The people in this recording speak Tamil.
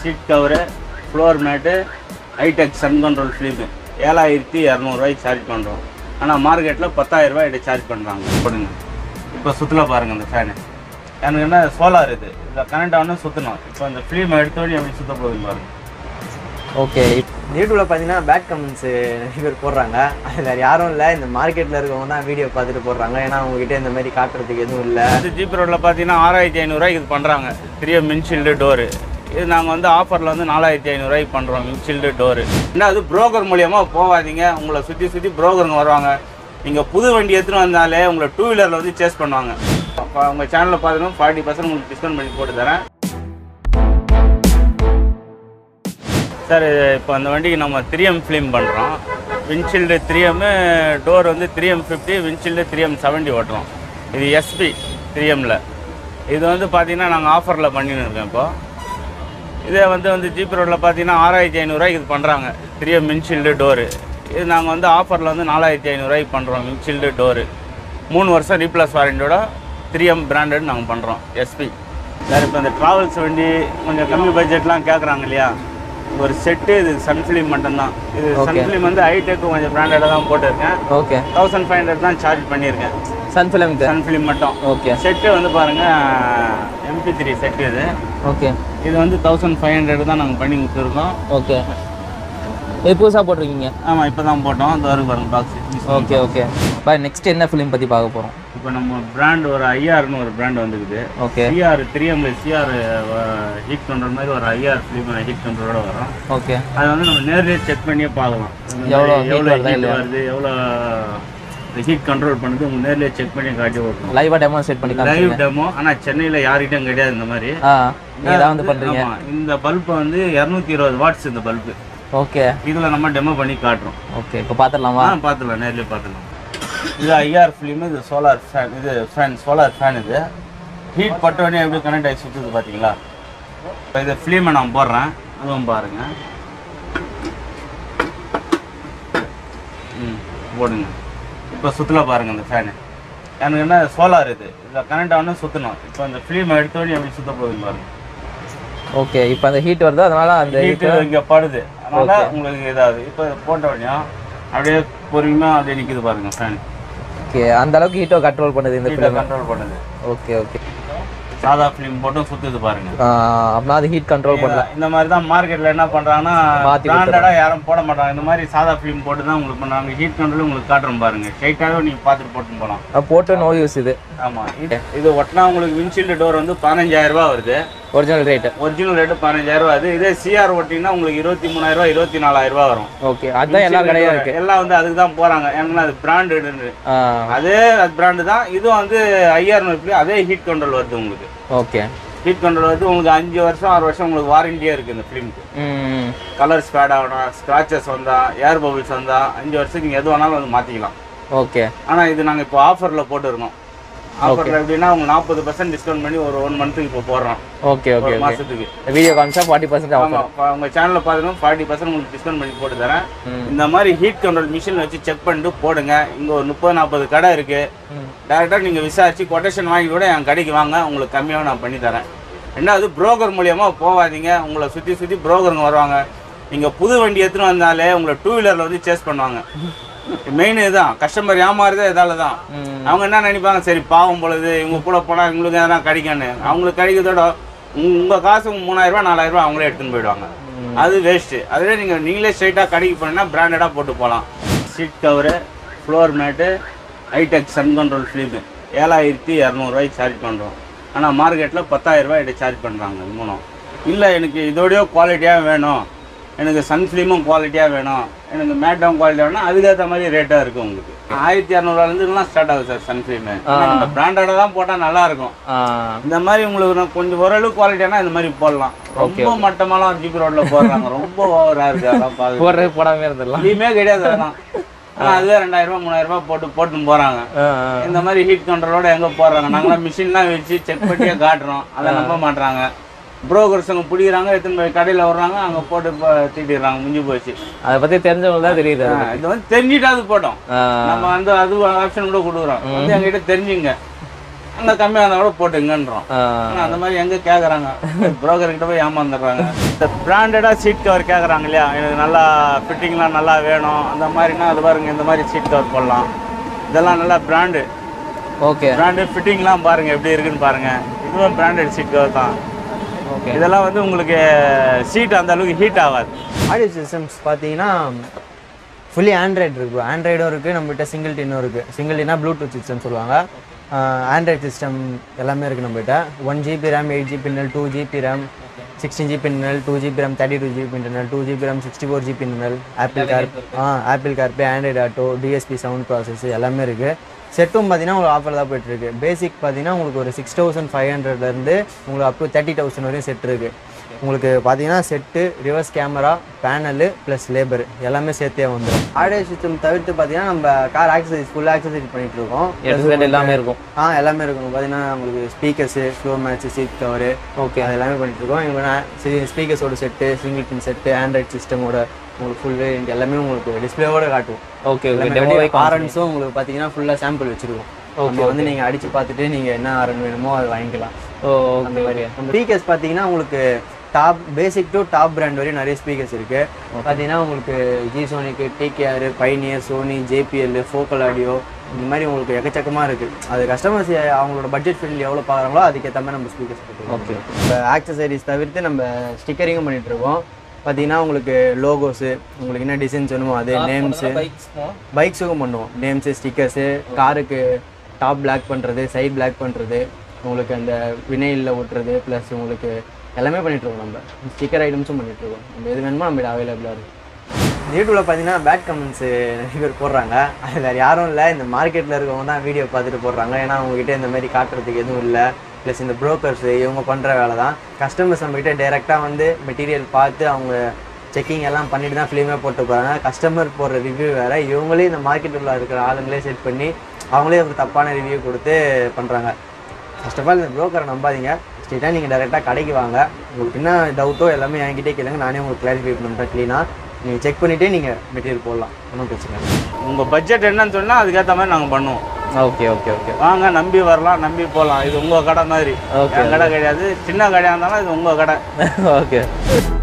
Seat cover, floor mat, hitech sun control film 7200 ரூபாய்க்கு சார்ஜ் பண்ணுறோம். ஆனால் மார்க்கெட்டில் 10,000 ரூபாய் இதை சார்ஜ் பண்ணுறாங்க. போடுங்க. இப்போ சுற்றுலா பாருங்கள் அந்த ஃபேனு. எனக்கு என்ன சோலார் இது இதில் கனெக்ட் ஆகணும் சுற்றணும். இப்போ அந்த ஃபிலிம் எடுத்தோடனே எப்படி சுற்ற போகுது பாருங்க. ஓகே, யூடியூப்ல பார்த்தீங்கன்னா பேட் கமெண்ட்ஸ் நிறைய பேர் போடுறாங்க. அது வேறு யாரும் இல்லை, இந்த மார்க்கெட்டில் இருக்கவங்க தான் வீடியோ பார்த்துட்டு போடுறாங்க. ஏன்னா உங்ககிட்ட இந்த மாதிரி காட்டுறதுக்கு எதுவும் இல்லை. இது ஜிபி ரோட்டில் பார்த்தீங்கன்னா 6500 ரூபாய்க்கு இது பண்ணுறாங்க. 3M windshield door. இது நாங்கள் வந்து ஆஃபரில் வந்து 4500 ரூபாய்க்கு பண்ணுறோம் விண்ட்ஷீல்டு டோரு. என்ன அது புரோக்கர் மூலியமாக போகாதீங்க. உங்களை சுற்றி புரோக்கருங்க வருவாங்க. நீங்கள் புது வண்டி எடுத்துகிட்டு வந்தாலே உங்களை 2 வீலரில் வந்து சேஸ் பண்ணுவாங்க. அப்போ உங்கள் சேனலில் பார்த்தீங்கன்னா 40% உங்களுக்கு டிஸ்கவுண்ட் பண்ணி போட்டு தரேன் சார். இப்போ அந்த வண்டிக்கு நம்ம 3M ஃபிலிம் பண்ணுறோம். விண்ட்ஷீல்டு 3M, டோர் வந்து 3M50, விண்ட்ஷீல்டு 3M70 ஓட்டுறோம். இது எஸ்பி 3Mல. இது வந்து பார்த்தீங்கன்னா நாங்கள் ஆஃபரில் பண்ணின்னு இருக்கோம். இப்போது இதே வந்து ஜிபி ரோட்டில் பார்த்தீங்கன்னா 6500 ரூபாய்க்கு இது பண்ணுறாங்க. 3M windshield door. இது நாங்கள் வந்து ஆஃபரில் வந்து 4500 ரூபாய்க்கு பண்ணுறோம் விண்ட்ஷீல்டு டோரு. 3 வருஷம் ரீப்ளேஸ் வாரண்டியோட 3M பிராண்டட் நாங்கள் பண்ணுறோம் எஸ்பி சார். இப்போ இந்த ட்ராவல்ஸ் வண்டி கொஞ்சம் கம்மி பட்ஜெட்லாம் கேட்குறாங்க இல்லையா, ஒரு செட்டு இது சன்ஃபிலிம் மட்டும்தான். இது சன்ஃபிலிம் வந்து ஹைடெக் கொஞ்சம் பிராண்டடாக தான் போட்டிருக்கேன். ஓகே, 1500 தான் சார்ஜ் பண்ணியிருக்கேன் சன்ஃபிலிம் மட்டும். ஓகே, செட்டு வந்து பாருங்கள் MP3 செட்டு இது. ஓகே, இது வந்து 1500 தான் நாங்கள் பண்ணி கொடுத்துருக்கோம். ஓகே, இது புதுசாக போட்டிருக்கீங்க? ஆமாம், இப்போ தான் போட்டோம். அந்த வரும் பாருங்கள் box. Okay okay bye, next என்ன ஃபிலிம் பற்றி பார்க்க போகிறோம்? இப்போ நம்ம பிராண்ட் ஒரு IRன்னு ஒரு பிராண்ட் வந்துக்குது. Okay, CR 3M CR heat control மாதிரி ஒரு IR ஃபிலிம் ஹீட் கண்ட்ரோலோட வரும். ஓகே, அதை வந்து நம்ம நேர்லேயே செக் பண்ணியே பார்க்கலாம். எவ்வளோ வருது, எவ்வளோ ஹீட் கண்ட்ரோல் பண்ணுறது உங்களுக்கு நேர்லேயே செக் பண்ணி காட்டி ஓட்டணும். லைவாக டெமோ செட் பண்ணி லைவ் டெமோ. ஆனால் சென்னையில் யார்கிட்டையும் கிடையாது இந்த மாதிரி. நீங்கள் தான் வந்து பண்ணுறீங்க. இந்த பல்பு வந்து 220 வாட்ஸ் இந்த பல்பு. ஓகே, இதில் நம்ம டெமோ பண்ணி காட்டுறோம். ஓகே, இப்போ பார்த்துடலாமா? பார்த்துடலாம், நேர்லேயே பார்த்துடலாம். இது IR ஃபிலிம், இது சோலார் ஃபேன். இது ஃபேன், சோலார் ஃபேன். இது ஹீட் பட்ட உடனே எப்படி கனெக்ட் ஆகி சுற்றுது பார்த்தீங்களா? இப்போ இது ஃபிலிமை நான் போடுறேன், அதுவும் பாருங்கள். போடுங்க. இப்போ சுற்றுலா பாருங்கள் அந்த ஃபேனு. எனக்கு என்ன சோலார் இது இதில் கனெக்ட் ஆகணும் சுற்றணும். இப்போ அந்த ஃபிலிமை எடுத்தோடனே எப்படி சுற்ற போகுது பாருங்கள். ஓகே, இப்போ அந்த ஹீட் வருது, அதனால அந்த ஹீட்டு இங்கே படுது, அதனால் உங்களுக்கு இதாகுது. இப்போ போட்ட உடனே அப்படியே பொறுமையாக அப்படியே நிற்கிது பாருங்கள் ஃபேன். ஓகே, அந்த அளவுக்கு ஹீட்டோ கண்ட்ரோல் பண்ணுது இந்த ஃபிலிம். கண்ட்ரோல் பண்ணுது. ஓகே ஓகே, சாதா ஃபிலிம் போட்டும் சுற்றுது பாருங்க. அப்படின்னா அது ஹீட் கண்ட்ரோல் பண்ணல. இந்த மாதிரி தான் மார்க்கெட்டில் என்ன பண்ணுறாங்கன்னா பிராண்டடாக யாரும் போட மாட்டாங்க. இந்த மாதிரி சாதா ஃபிலிம் போட்டு தான் உங்களுக்கு பண்ணுறாங்க. ஹீட் கண்ட்ரோல் உங்களுக்கு காட்டுறோம் பாருங்க. ஸ்ட்ரைட்டாகவே நீங்கள் பார்த்துட்டு போட்டு போகலாம். போட்டு நோ யூஸ் இது. ஆமாம், இது ஒட்டினா உங்களுக்கு விண்ட்ஷீல்டு டோர் வந்து 15000 ரூபா வருது. ஒரிஜினல் ரேட்டு 15000 ரூபா. இது CR ஓட்டிங்கன்னா உங்களுக்கு 23000 24000 ரூபா வரும். ஓகே, அதுதான் எல்லா கடையும் இருக்கு. எல்லாம் வந்து அதுக்கு தான் போகிறாங்க. ஏன்னா அது பிராண்டடு. அதே அது பிராண்டு தான். இதுவும் வந்து IR அதே ஹீட் கண்ட்ரோல் வருது உங்களுக்கு. ஓகே, ஹீட் கண்ட்ரோல் வந்து உங்களுக்கு 5 வருஷம் 6 வருஷம் உங்களுக்கு வாரண்டியே இருக்குது இந்த ஃபிலிமுக்கு. கலர் ஸ்பேட் ஆகணும், ஸ்க்ராச்சஸ் வந்தால், ஏர் பபிள்ஸ் வந்தால் 5 வருஷத்துக்கு நீங்கள் எது வேணாலும் வந்து மாற்றிக்கலாம். ஓகே, ஆனால் இது நாங்கள் இப்போ ஆஃபரில் போட்டுருக்கோம். ஆஃபரில் எப்படின்னா உங்களுக்கு 40% டிஸ்கவுண்ட் பண்ணி ஒரு 1 மந்த்துக்கு இப்போ போடுறோம். ஓகே ஓகே, மாதத்துக்கு வீடியோ காமிச்சா 40% ஆகும். உங்கள் சேனலில் பார்த்தீங்கன்னா 40% உங்களுக்கு டிஸ்கவுண்ட் பண்ணி போட்டு தரேன். இந்த மாதிரி ஹீட் கண்ட்ரோல் மிஷின் வச்சு செக் பண்ணிட்டு போடுங்க. இங்கே ஒரு 30-40 கடை இருக்குது. டேரெக்டாக நீங்கள் விசாரிச்சு கொட்டேஷன் வாங்கி கூட என் கடைக்கு வாங்க, உங்களுக்கு கம்மியாக நான் பண்ணி தரேன். ரெண்டாவது புரோக்கர் மூலியமாக போகாதீங்க. உங்களை சுற்றி புரோக்கருங்க வருவாங்க. நீங்கள் புது வண்டி எடுத்துகிட்டு வந்தாலே உங்களை 2 வீலரில் வந்து சேஸ் பண்ணுவாங்க. மெயின் இதுதான், கஸ்டமர் ஏமாறுதே இதால தான். அவங்க என்ன நினைப்பாங்க, சரி பாவம் பொழுது இவங்க கூட போனால் இவங்களுக்கு எதனா கிடைக்குன்னு. அவங்களுக்கு கிடைக்கிறதோட உங்கள் காசு 3000 ரூபா 4000 ரூபா அவங்களே எடுத்துன்னு போயிடுவாங்க. அது வேஸ்ட்டு. அதுவே நீங்களே ஸ்ட்ரைட்டாக கடைக்கு போனீங்கன்னா பிராண்டடாக போட்டு போகலாம். Seat cover, floor mat, hitech sun control film 7200 ரூபாய்க்கு சார்ஜ் பண்ணுறோம். ஆனால் மார்க்கெட்டில் 10,000 ரூபாய் இதை சார்ஜ் பண்ணுறாங்க. இது மூலம் இல்லை, எனக்கு இதோடய குவாலிட்டியாக வேணும், எனக்கு சன் ஃபிலிமும் குவாலிட்டியாக வேணும், எனக்கு மேட்டாகவும் குவாலிட்டியாக வேணும், அதுக்கேற்ற மாதிரி ரேட்டாக இருக்குது உங்களுக்கு. 1200 ஸ்டார்ட் ஆகுது சார் சன் ஃபிலிமு. இந்த பிராண்டடாக தான் போட்டால் நல்லாயிருக்கும். இந்த மாதிரி உங்களுக்கு கொஞ்சம் ஓரளவு குவாலிட்டியானா இந்த மாதிரி போடலாம். ரொம்ப மட்டமாலாம் ஜிபி ரோட்டில் போடுறாங்க, ரொம்ப ஓவராக இருக்குது. அதெல்லாம் பார்த்து போடாமல் இருந்துடலாம், எதுவுமே கிடையாது அதெல்லாம். ஆனால் அதுவே 2000 ரூபா 3000 ரூபா போட்டுன்னு போகிறாங்க. இந்த மாதிரி ஹீட் கண்ட்ரோலோட எங்கே போடுறாங்க? நாங்களாம் மிஷின்லாம் வச்சு செக் பண்ணியே காட்டுறோம், அதை நம்ப மாட்டுறாங்க. புரோக்கர்ஸுங்க பிடிக்கிறாங்க, எத்தனை போய் கடையில் வர்றாங்க, அங்கே போட்டு தீட்டிடுறாங்க, முடிஞ்சு போச்சு. அதை பற்றி தெரிஞ்சவங்க தான் தெரியுது. இது வந்து தெரிஞ்சுட்டு அது போட்டோம். நம்ம வந்து அது ஆப்ஷன் கூட கொடுக்குறோம், வந்து எங்ககிட்ட தெரிஞ்சுங்க. அந்த கம்மியாக இருந்தால் கூட போட்டுங்கன்றோம். ஆனால் அந்த மாதிரி எங்கே கேட்குறாங்க, ப்ரோக்கர்கிட்ட போய் ஏமாந்துடுறாங்க. இந்த பிராண்டடாக சீட் கவர் கேட்குறாங்க இல்லையா, எனக்கு நல்லா ஃபிட்டிங்லாம் நல்லா வேணும் அந்த மாதிரினா அது பாருங்கள், இந்த மாதிரி சீட் கவர் போடலாம். இதெல்லாம் நல்லா பிராண்டு. ஓகே, பிராண்டு ஃபிட்டிங்லாம் பாருங்கள் எப்படி இருக்குன்னு பாருங்கள். இதுவும் பிராண்டட் சீட் கவர் தான். ஓகே, இதெல்லாம் வந்து உங்களுக்கு சீட் அந்த அளவுக்கு ஹீட் ஆகாது. ஆடியோ சிஸ்டம்ஸ் பார்த்தீங்கன்னா ஃபுல்லி ஆண்ட்ராய்டு இருக்குது ப்ரோ. ஆண்ட்ராய்டும் இருக்குது, நம்மகிட்ட சிங்கிள் டின்னும் இருக்குது. சிங்கிள் டின்னா ப்ளூடூத் சிஸ்டம் சொல்லுவாங்க. ஆண்ட்ராய்டு சிஸ்டம் எல்லாமே இருக்குது நம்மகிட்ட. 1 GB RAM, 8 GB internal, 2 GB RAM, 16 GB internal, 2 GB RAM, 32 GB internal, 2 GB RAM, 64 GB internal, Apple CarPlay, Android Auto, DSP sound process எல்லாமே இருக்குது. செட்டும் பார்த்தீங்கன்னா உங்களுக்கு ஆஃபர் தான் போய்ட்டுருக்கு. பேசிக் பார்த்தீங்கன்னா உங்களுக்கு ஒரு 6500 உங்களுக்கு அப் டு 30,000 வரையும் செட் இருக்குது. உங்களுக்கு பார்த்தீங்கன்னா set, reverse camera, panel plus labour எல்லாமே சேர்த்தே வந்துடும். ஆடியோ சிஸ்டம் தவிர்த்து பார்த்தீங்கன்னா நம்ம கார் ஆக்சசரிஸ் ஃபுல்லாக ஆக்சசரிஸ் பண்ணிகிட்டு இருக்கோம். எல்லாமே இருக்கும். எல்லாமே இருக்கும். பார்த்தீங்கன்னா உங்களுக்கு speakers, floor mats, seat cover, okay, அது எல்லாமே பண்ணிகிட்டு இருக்கோம். எங்களுக்கு ஸ்பீக்கர்ஸோட set, single pin set, Android சிஸ்டமோட உங்களுக்கு ஃபுல் வேரியன்ட் எல்லாமே உங்களுக்கு டிஸ்பிளேவோட காட்டுவோம். ஓகே, ஆரன்ஸும் உங்களுக்கு பார்த்தீங்கன்னா ஃபுல்லாக சாம்பிள் வச்சுருக்கோம். ஓகே, வந்து நீங்கள் அடித்து பார்த்துட்டு நீங்கள் என்ன ஆரன் வேணுமோ அது வாங்கிக்கலாம். அந்த மாதிரி ஸ்பீக்கர்ஸ் பார்த்தீங்கன்னா உங்களுக்கு top basic to top brand வரையும் நிறைய ஸ்பீக்கர்ஸ் இருக்குது. பார்த்தீங்கன்னா உங்களுக்கு ஜிசோனிக்கு, DKR, Pioneer, Sony, JBL, Focal audio இந்த மாதிரி உங்களுக்கு எக்கச்சக்கமாக இருக்குது. அது கஸ்டமர்ஸ் அவங்களோட பட்ஜெட் ஃபீல்டு எவ்வளோ பார்க்குறாங்களோ அதுக்கேற்ற மாதிரி நம்ம ஸ்பீக்கர்ஸ் போட்டுருக்கோம். ஓகே, இப்போ ஆக்சசரிஸ் தவிர்த்து நம்ம ஸ்டிக்கரிங்கும் பண்ணிகிட்ருக்கோம். பார்த்தீங்கன்னா உங்களுக்கு லோகோஸு, உங்களுக்கு என்ன டிசைன்ஸ் வேணுமோ அது, நேம்ஸு, பைக்ஸுக்கும் பண்ணுவோம். நேம்ஸு, ஸ்டிக்கர்ஸு, காருக்கு டாப் பிளாக் பண்ணுறது, சைட் பிளாக் பண்ணுறது, உங்களுக்கு அந்த வினைலில் ஒட்டுறது, ப்ளஸ் உங்களுக்கு எல்லாமே பண்ணிகிட்ருக்கோம். நம்ம ஸ்டிக்கர் ஐட்டம்ஸும் பண்ணிகிட்ருக்கோம். நம்ம எது வேணுமோ நம்ம அவைலபிளாக இருக்கும். யூடியூப்பில் பார்த்தீங்கன்னா பேட் கமெண்ட்ஸு நிறைய பேர் போடுறாங்க. அது வேறு யாரும் இல்லை, இந்த மார்க்கெட்டில் இருக்கவங்க தான் வீடியோ பார்த்துட்டு போடுறாங்க. ஏன்னா அவங்ககிட்ட இந்த மாதிரி காட்டுறதுக்கு எதுவும் இல்லை. ப்ளஸ் இந்த ப்ரோக்கர்ஸு இவங்க பண்ணுற வேலை தான். கஸ்டமர்ஸ் நம்மகிட்ட டைரெக்டாக வந்து மெட்டீரியல் பார்த்து அவங்க செக்கிங் எல்லாம் பண்ணிட்டு தான் ஃபிலிமே போட்டு போகிறாங்க. கஸ்டமர் போடுற ரிவ்யூ வேறு, இவங்களே இந்த மார்க்கெட்டில் இருக்கிற ஆளுங்களே செட் பண்ணி அவங்களே ஒரு தப்பான ரிவ்யூ கொடுத்து பண்ணுறாங்க. ஃபர்ஸ்ட் ஆஃப் ஆல் இந்த ப்ரோக்கரை நம்பாதீங்க. ஸ்ட்ரெயிட்டாக நீங்கள் டேரெக்டாக கடைக்கு வாங்க. உங்களுக்கு என்ன டவுட்டோ எல்லாமே என்கிட்டே கேளுங்க, நானே உங்களுக்கு கிளாரிஃபை பண்ணுறேன் க்ளீனாக. நீங்கள் செக் பண்ணிவிட்டே நீங்கள் மெட்டீரியல் போடலாம், ஒன்றும் பிரச்சனை இல்லை. உங்கள் பட்ஜெட் என்னன்னு சொன்னால் அதுக்கேற்ற மாதிரி நாங்கள் பண்ணுவோம். ஓகே, ஓகே, ஓகே, வாங்க, நம்பி வரலாம், நம்பி போகலாம். இது உங்கள் கடை மாதிரி. ஓகே, கடை கிடையாது, சின்ன கடையாக இருந்தாலும் இது உங்கள் கடை. ஓகே.